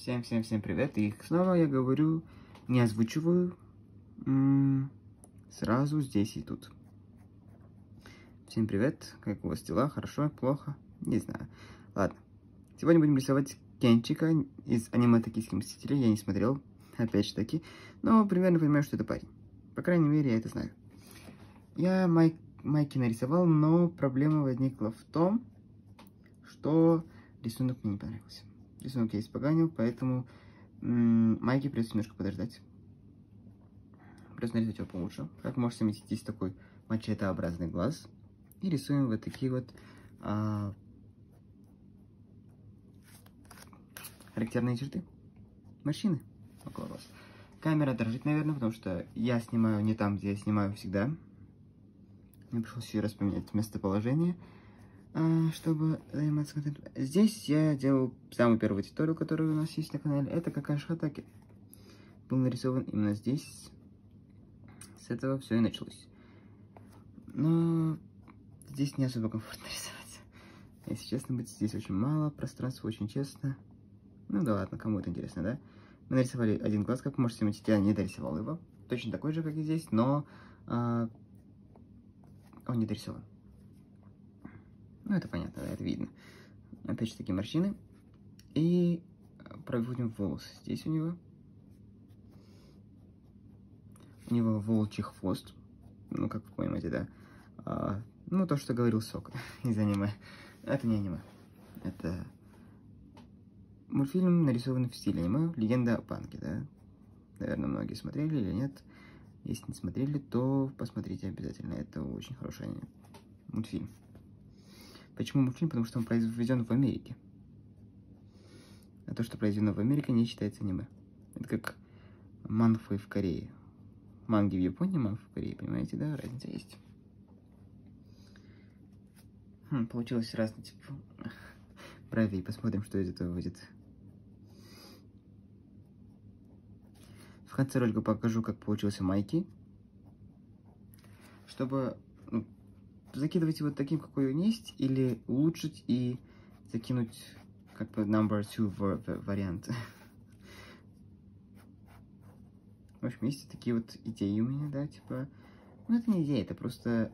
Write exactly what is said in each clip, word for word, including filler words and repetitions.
Всем-всем-всем привет. И снова я говорю, не озвучиваю, м-м, сразу здесь и тут. Всем привет. Как у вас дела? Хорошо? Плохо? Не знаю. Ладно. Сегодня будем рисовать Кенчика из аниме «Токийские мстители». Я не смотрел, опять же таки, но примерно понимаю, что это парень. По крайней мере, я это знаю. Я Майк, Майки нарисовал, но проблема возникла в том, что рисунок мне не понравился. Рисунок я испоганил, поэтому м-м, Майке придется немножко подождать. Просто нарисовать его получше. Как можете заметить, здесь такой мачетообразный глаз. И рисуем вот такие вот а, характерные черты. Морщины около глаз. Камера дрожит, наверное, потому что я снимаю не там, где я снимаю всегда. Мне пришлось еще раз поменять местоположение, чтобы заниматься контентом. Здесь я делал самый первый туториал, который у нас есть на канале. Это Какаши Хатаки. Был нарисован именно здесь. С этого все и началось. Но здесь не особо комфортно рисовать. Если честно быть, здесь очень мало пространства, очень честно. Ну да ладно, кому это интересно, да? Мы нарисовали один глаз, как вы можете заметить, я не дорисовал его. Точно такой же, как и здесь, но а, он не дорисован. Ну это понятно, да, это видно. Опять же таки морщины. И проводим волосы. Здесь у него. У него волчий хвост. Ну, как вы понимаете, да. А, ну, то, что говорил Сок из аниме. Это не аниме. Это мультфильм, нарисованный в стиле аниме. Легенда о Панке, да. Наверное, многие смотрели или нет. Если не смотрели, то посмотрите обязательно. Это очень хороший аниме. Мультфильм. Почему мультфильм? Потому что он произведен в Америке. А то, что произведено в Америке, не считается аниме. Это как манхвы в Корее. Манги в Японии, манхвы в Корее, понимаете, да? Разница есть. Хм, получилось разный тип бровей. Посмотрим, что из этого выйдет. В конце ролика покажу, как получился Майки. Чтобы ну, закидывать его таким, какой он есть, или улучшить и закинуть как бы number two вариант. В общем, есть такие вот идеи у меня, да, типа... Ну, это не идея, это просто...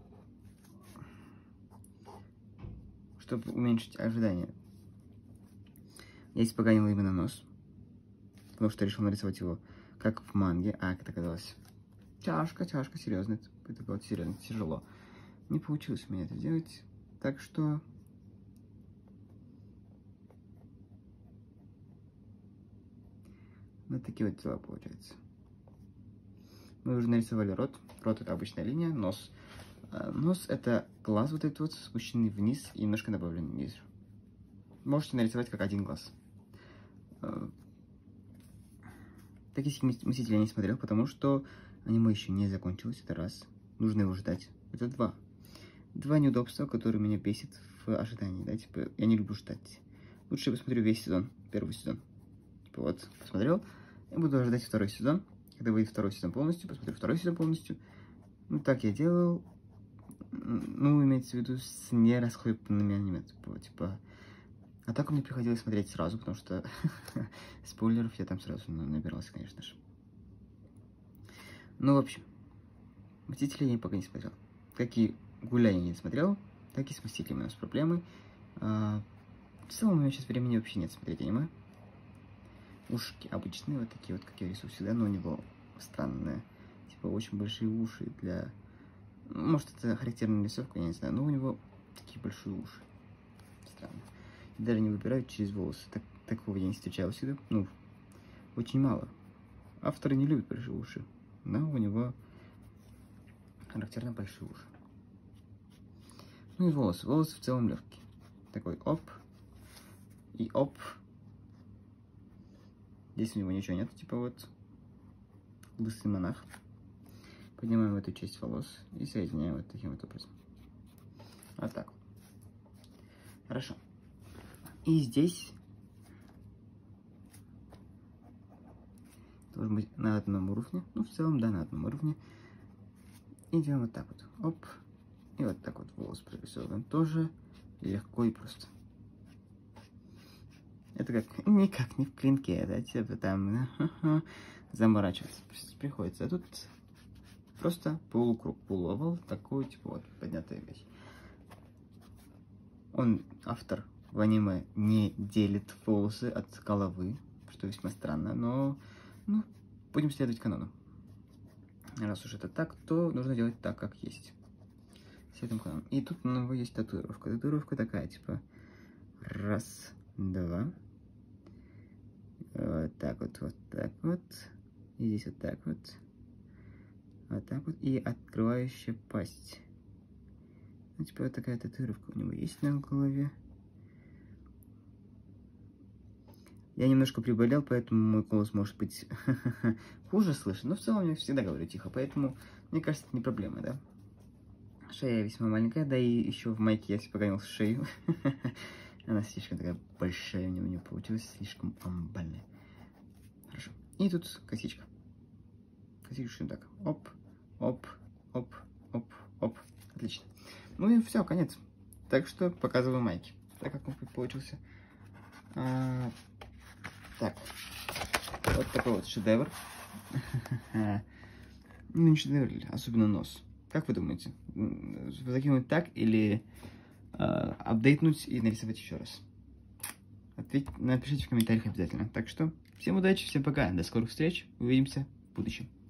Чтобы уменьшить ожидания. Я испоганил именно нос. Потому что решил нарисовать его как в манге. А, как оказалось. Тяжко, тяжко, серьезно. Это было серьезно, тяжело. Не получилось у меня это делать. Так что... Вот такие вот дела получаются. Мы уже нарисовали рот. Рот — это обычная линия. Нос. Нос — это глаз вот этот вот, спущенный вниз и немножко добавленный вниз. Можете нарисовать как один глаз. Токийские мстители я не смотрел, потому что аниме еще не закончилось. Это раз. Нужно его ждать. Это два. Два неудобства, которые меня бесит в ожидании, да, типа, я не люблю ждать. Лучше я посмотрю весь сезон, первый сезон. Типа, вот, посмотрел, я буду ждать второй сезон. Когда выйдет второй сезон полностью, посмотрю второй сезон полностью. Ну, так я делал. Ну, имеется в виду с нерасхлебанными аниме, типа, типа. А так мне приходилось смотреть сразу, потому что спойлеров я там сразу набирался, конечно же. Ну, в общем, Мстители я пока не смотрел. Как и Гуляй я не смотрел, так и с Мстителями у нас проблемы. А, в целом у меня сейчас времени вообще нет смотреть аниме. Ушки обычные, вот такие вот, как я рисую всегда, но у него странные. Типа очень большие уши для... Может, это характерная рисовка, я не знаю, но у него такие большие уши. Странно. Даже не выбирают через волосы. Так, такого я не встречал всегда. Ну, очень мало. Авторы не любят большие уши. Но у него характерно большие уши. Ну и волосы. Волосы в целом легкие. Такой оп. И оп. Здесь у него ничего нет. Типа вот лысый монах. Поднимаем эту часть волос и соединяем вот таким вот образом. Вот так. Хорошо. И здесь должен быть на одном уровне. Ну, в целом, да, на одном уровне. И делаем вот так вот. Оп. И вот так вот волос прорисовываем. Тоже легко и просто. Это как никак не в клинке, да, типа там заморачиваться приходится. А тут просто полукруг, полуовал, такой, типа, вот, поднятая вещь. Он, автор в аниме, не делит волосы от головы, что весьма странно, но, ну, будем следовать канону. Раз уж это так, то нужно делать так, как есть. С этим каноном. И тут у него есть татуировка. Татуировка такая, типа, раз, два, вот так вот, вот так вот, и здесь вот так вот, вот так вот, и открывающая пасть. Ну, типа, вот такая татуировка у него есть на голове. Я немножко приболел, поэтому мой голос может быть хуже слышен, но в целом я всегда говорю тихо, поэтому, мне кажется, это не проблема, да? Шея весьма маленькая, да и еще в майке я себе погонил шею. Она слишком такая большая, у нее получилась слишком амбальная. Хорошо. И тут косичка. Косичка так. Оп, оп, оп, оп, оп. Отлично. Ну и все, конец. Так что показываю майки. Так как он получился. А, так. Вот такой вот шедевр. Ну не шедевр, особенно нос. Как вы думаете? Закинуть так или э, апдейтнуть и нарисовать еще раз? Ответь, напишите в комментариях обязательно. Так что, всем удачи, всем пока, до скорых встреч, увидимся в будущем.